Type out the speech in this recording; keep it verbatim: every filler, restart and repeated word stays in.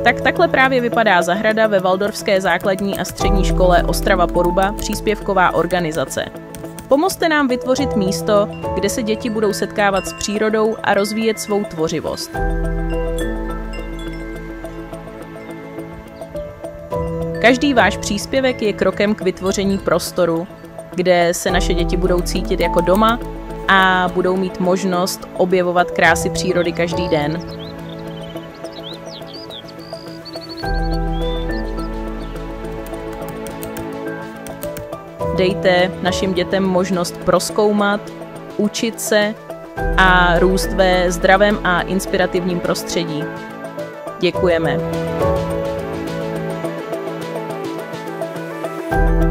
Tak takhle právě vypadá zahrada ve Waldorfské základní a střední škole Ostrava Poruba, příspěvková organizace. Pomozte nám vytvořit místo, kde se děti budou setkávat s přírodou a rozvíjet svou tvořivost. Každý váš příspěvek je krokem k vytvoření prostoru, kde se naše děti budou cítit jako doma a budou mít možnost objevovat krásy přírody každý den. Dejte našim dětem možnost prozkoumat, učit se a růst ve zdravém a inspirativním prostředí. Děkujeme.